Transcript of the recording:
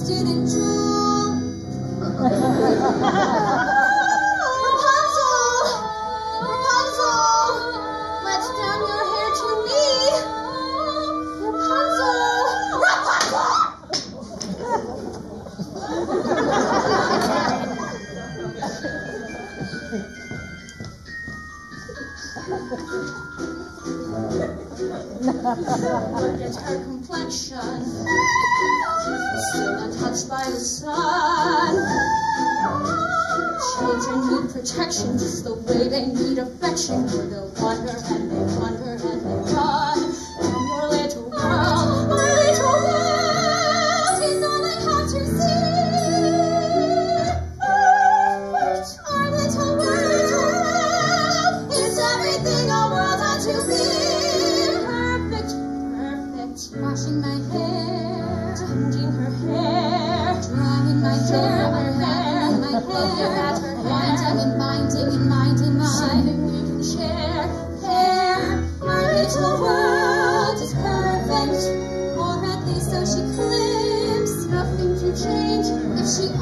didn't drool. Rapunzel, let down your hair to me. Rapunzel, Look at her complexion, still untouched by the sun. Children need protection just the way they need affection, for they'll wander and they wander and they run from your little world. Our little world is all they have to see. Our little world is everything a world ought to be. Perfect, perfect. Washing my hair, changing her hair, drying my hair, unraveling my hair, winding and binding and minding something we can share. Hair, our little world is perfect, or at least so she claims. Nothing can change if she